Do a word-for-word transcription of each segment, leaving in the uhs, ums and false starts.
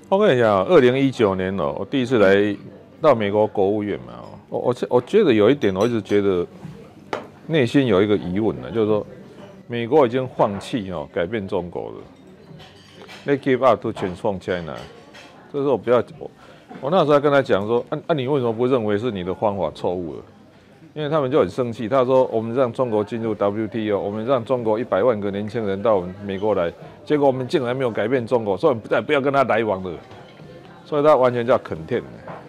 我跟你讲，二零一九年哦，我第一次来到美国国务院嘛，我我我觉得有一点，我一直觉得内心有一个疑问呢，就是说，美国已经放弃哦改变中国了 ，They give up to transform China。这是我不要我我那时候还跟他讲说，啊啊，你为什么不认为是你的方法错误了？因为他们就很生气，他说我们让中国进入 W T O， 我们让中国一百万个年轻人到我们美国来，结果我们竟然没有改变中国，所以再不要跟他来往了。所以他完全叫肯定的，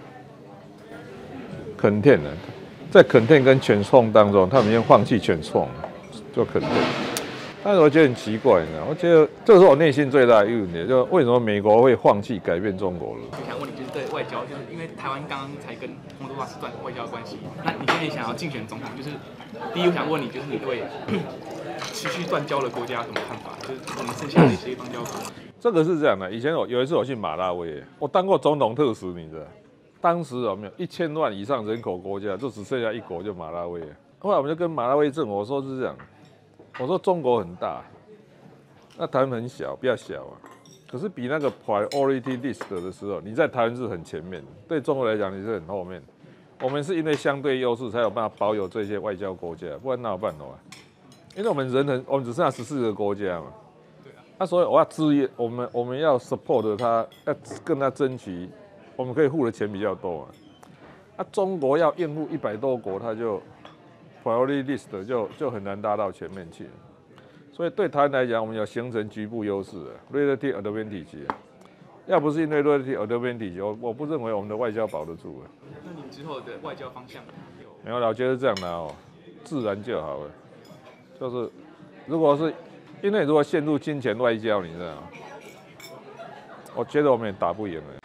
肯定的，在肯定跟全创当中，他们已经放弃全创了，就肯定。但是我觉得很奇怪，你知道，我觉得这是我内心最大的疑问点，就是为什么美国会放弃改变中国了？ 就想问你，就是对外交，就是因为台湾刚刚才跟洪都拉斯断外交关系，那你现在想要竞选总统，就是第一我想问你，就是你对持续断交的国家有什么看法？就是我们剩下的一些邦交国。 这个是这样的，以前我有一次我去马拉维，我当过总统特使，你知道，当时有没有一千万以上人口国家，就只剩下一国，就马拉维。后来我们就跟马拉维政府我说是这样，我说中国很大，那台湾很小，比较小啊。可是比那个 priority list 的时候，你在台湾是很前面，对中国来讲你是很后面。我们是因为相对优势才有办法保有这些外交国家，不然哪有办法？因为我们人很，我们只剩下十四个国家嘛。那、啊、所以我要支援我们，我们要 support 他，要跟他争取，我们可以付的钱比较多嘛。啊，中国要应付一百多国，他就 priority list 就就很难拉到前面去。所以对台湾来讲，我们有形成局部优势 relative advantage。要不是因为 relative advantage， 我我不认为我们的外交保得住。 那你之后的外交方向有？ 没有啦，我觉得这样的哦，自然就好了。就是如果是因为如果陷入金钱外交，你知道吗？我觉得我们也打不赢了。